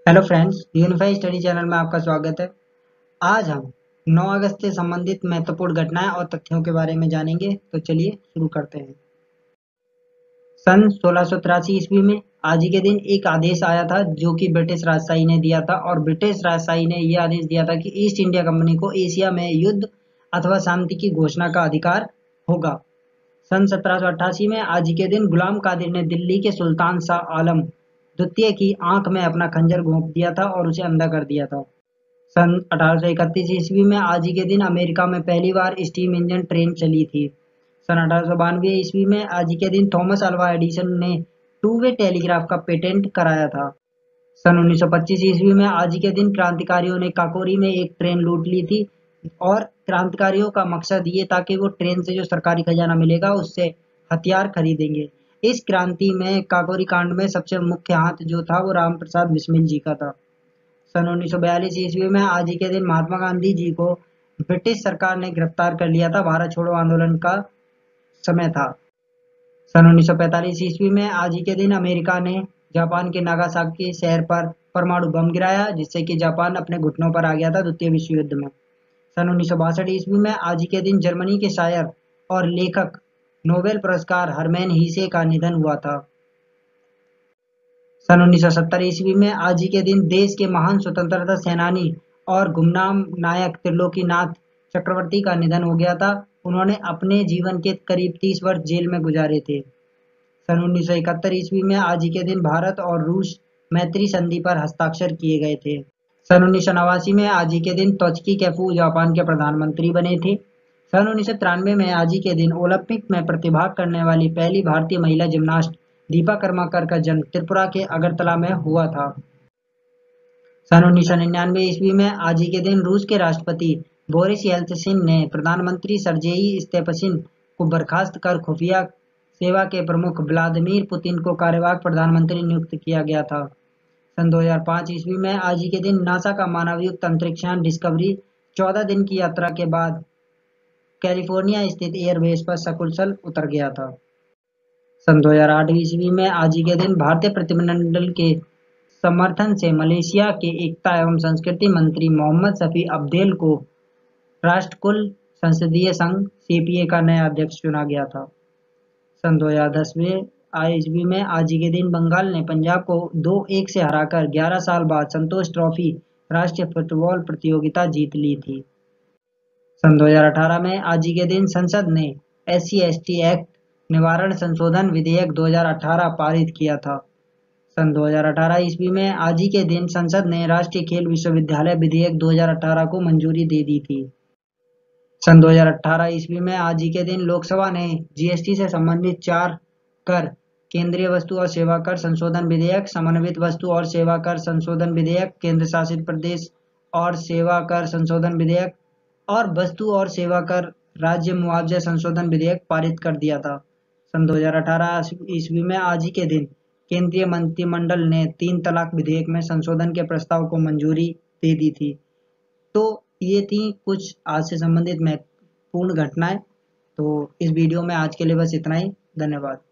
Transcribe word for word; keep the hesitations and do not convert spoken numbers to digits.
Hello friends, unify study channel में आपका स्वागत है। आज हम नौ अगस्त से संबंधित महत्वपूर्ण घटनाएं और तथ्यों के बारे में जानेंगे। तो चलिए शुरू करते हैं। सन सोलह सौ तिरासी ईस्वी में आज ही के दिन एक आदेश आया था जो कि ब्रिटिश राजशाही ने दिया था, और ब्रिटिश राजशाही ने यह आदेश दिया था कि ईस्ट इंडिया कंपनी को एशिया में युद्ध अथवा शांति की घोषणा का अधिकार होगा। सन सत्रह सौ अट्ठासी में आज ही के दिन गुलाम कादिर ने दिल्ली के सुल्तान शाह आलम द्वितीय की आंख में अपना खंजर घोंप दिया था और उसे अंधा कर दिया था। सन अठारह सौ इकतीस ईस्वी में आज ही के दिन अमेरिका में पहली बार स्टीम इंजन ट्रेन चली थी। सन अठारह सौ बानवे ईस्वी में आज ही के दिन थॉमस अल्वा एडिसन ने टू वे टेलीग्राफ का पेटेंट कराया था। सन उन्नीस सौ पच्चीस ईस्वी में आज ही के दिन क्रांतिकारियों ने काकोरी में एक ट्रेन लूट ली थी, और क्रांतिकारियों का मकसद ये था कि वो ट्रेन से जो सरकारी खजाना मिलेगा उससे हथियार खरीदेंगे। इस क्रांति में काकोरी कांड में सबसे मुख्य हाथ जो था वो राम प्रसाद बिस्मिल जी का था। सन उन्नीस सौ बयालीस ईस्वी में आज ही के दिन महात्मा गांधी जी को ब्रिटिश सरकार ने गिरफ्तार कर लिया था। भारत छोड़ो आंदोलन का समय था। सन उन्नीस सौ पैंतालीस ईस्वी में आज ही के दिन अमेरिका ने जापान के नागासाकी शहर पर परमाणु बम गिराया, जिससे कि जापान अपने घुटनों पर आ गया था द्वितीय विश्व युद्ध में। सन उन्नीस सौ बासठ ईस्वी में आज ही के दिन जर्मनी के शायर और लेखक नोबेल पुरस्कार हरमैन हीसे का निधन हुआ था। सन उन्नीस सौ सत्तर ईस्वी में आज ही के दिन देश के महान स्वतंत्रता सेनानी और गुमनाम नायक त्रिलोकीनाथ चक्रवर्ती का निधन हो गया था। उन्होंने अपने जीवन के करीब तीस वर्ष जेल में गुजारे थे। सन उन्नीस सौ इकहत्तर ईस्वी में आज ही के दिन भारत और रूस मैत्री संधि पर हस्ताक्षर किए गए थे। सन उन्नीस सौ नवासी में आज ही के दिन तोचकी कैफू जापान के प्रधानमंत्री बने थे। सन उन्नीस सौ तिरानवे में आज ही के दिन ओलंपिक में प्रतिभाग करने वाली पहली भारतीय महिला जिम्नास्ट दीपा कर्माकर का जन्म त्रिपुरा के अगरतला में हुआ था। सन उन्नीस सौ निन्यानवे ईस्वी में आज ही के दिन रूस के राष्ट्रपति बोरिस येल्त्सिन ने प्रधानमंत्री सर्जेई स्तेपसिन को बर्खास्त कर खुफिया सेवा के प्रमुख व्लादिमीर पुतिन को कार्यवाहक प्रधानमंत्री नियुक्त किया गया था। सन दो हज़ार पाँच ईस्वी में आज ही के दिन नासा का मानवयुक्त अंतरिक्षयान डिस्कवरी चौदह दिन की यात्रा के बाद कैलिफोर्निया स्थित एयरबेस पर सकुशल उतर गया था। सन दो हज़ार आठ ईस्वी में आज ही के दिन भारतीय प्रतिनिधिमंडल के समर्थन से मलेशिया के एकता एवं संस्कृति मंत्री मोहम्मद शफी अब्देल को राष्ट्रकुल संसदीय संघ सीपीए का नया अध्यक्ष चुना गया था। सन दो हज़ार दस में ईस्वी में आज ही के दिन बंगाल ने पंजाब को दो एक से हराकर ग्यारह साल बाद संतोष ट्रॉफी राष्ट्रीय फुटबॉल प्रतियोगिता जीत ली थी। सन दो हज़ार अठारह में आज ही के दिन संसद ने S C S T act निवारण संशोधन विधेयक दो हज़ार अठारह पारित किया था। सन दो हज़ार अठारह ईस्वी में आज ही के दिन संसद ने राष्ट्रीय खेल विश्वविद्यालय विधेयक दो हज़ार अठारह को मंजूरी दे दी थी। सन दो हज़ार अठारह ईस्वी में आज ही के दिन लोकसभा ने जी एस टी से संबंधित चार कर, केंद्रीय वस्तु और सेवा कर संशोधन विधेयक, समन्वित वस्तु और सेवा कर संशोधन विधेयक, केंद्र शासित प्रदेश और सेवा कर संशोधन विधेयक और वस्तु और सेवा कर राज्य मुआवजा संशोधन विधेयक पारित कर दिया था। सन दो हज़ार अठारह ईस्वी में आज ही के दिन केंद्रीय मंत्रिमंडल ने तीन तलाक विधेयक में संशोधन के प्रस्ताव को मंजूरी दे दी थी। तो ये थी कुछ आज से संबंधित महत्वपूर्ण घटनाएं। तो इस वीडियो में आज के लिए बस इतना ही। धन्यवाद।